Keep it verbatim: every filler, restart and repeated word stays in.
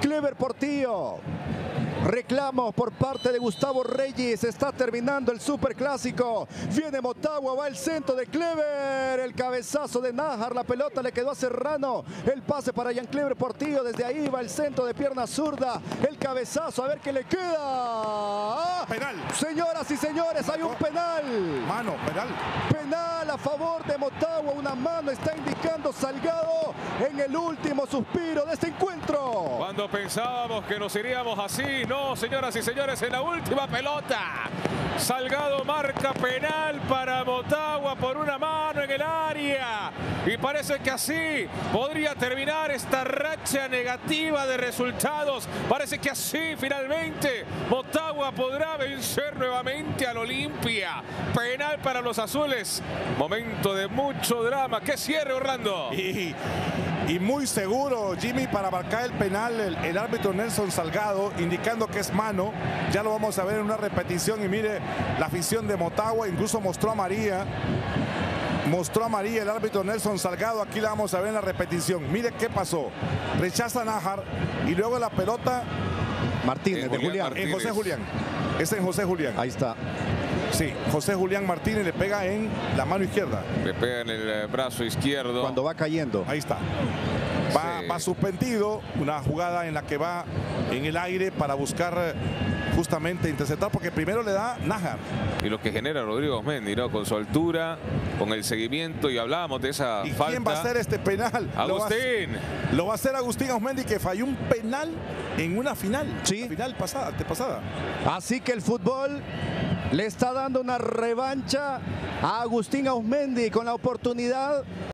Clever Portillo. Reclamos por parte de Gustavo Reyes. Está terminando el superclásico. Viene Motagua, va el centro de Clever. El cabezazo de Nájar. La pelota le quedó a Serrano. El pase para Jean Clever Portillo. Desde ahí va el centro de pierna zurda. El cabezazo, a ver qué le queda. Penal. Señoras y señores, hay un penal. Mano, penal. Penal a favor de Motagua. Una mano está indicando Salgado en el último suspiro de este encuentro. Cuando pensábamos que nos iríamos así, no, señoras y señores, en la última pelota. Salgado marca penal para Motagua por una mano en el área. Y parece que así podría terminar esta racha negativa de resultados. Parece que así finalmente Motagua podrá vencer nuevamente al Olimpia. Penal para los azules. Momento de mucho drama. ¡Qué cierre, Orlando! Y, y muy seguro, Jimmy, para marcar el penal, el, el árbitro Nelson Salgado, indicando que es mano. Ya lo vamos a ver en una repetición. Y mire, la afición de Motagua incluso mostró a María. Mostró a María el árbitro Nelson Salgado. Aquí la vamos a ver en la repetición. Mire qué pasó. Rechaza a Nájar y luego la pelota. Martínez, En de Julián Julián. Martínez. En José Julián. Es en José Julián. Ahí está. Sí, José Julián Martínez le pega en la mano izquierda. Le pega en el eh, brazo izquierdo. Cuando va cayendo. Ahí está. Va, Sí. va suspendido. Una jugada en la que va en el aire para buscar justamente interceptar, porque primero le da Nájar. Y lo que genera Rodrigo Osmendi, ¿no? Con su altura, con el seguimiento, y hablábamos de esa ¿Y falta. quién va a hacer este penal? Lo va, Agustín. a, lo va a hacer Agustín Osmendi, que falló un penal en una final. Sí. La final pasada, antepasada. Así que el fútbol le está dando una revancha a Agustín Ausmendi con la oportunidad